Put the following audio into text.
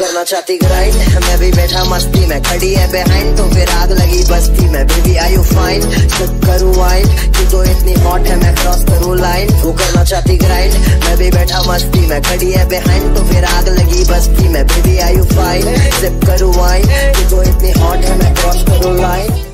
करना चाहती ग्राइंड, मैं भी बैठा मस्ती में, खड़ी है बिहाइंड तो फिर आग लगी बस्ती में। Baby are you fine, sip करूँ वाइन, तू तो इतनी हॉट है मैं क्रॉस करूँ लाइन। वो करना चाहती ग्राइंड, मैं भी बैठा मस्ती में, खड़ी है बिहाइंड तो फिर आग लगी बस्ती में। Baby are you fine, sip करूँ वाइन, तू तो इतनी हॉट है मैं क्रॉस करूँ लाइन।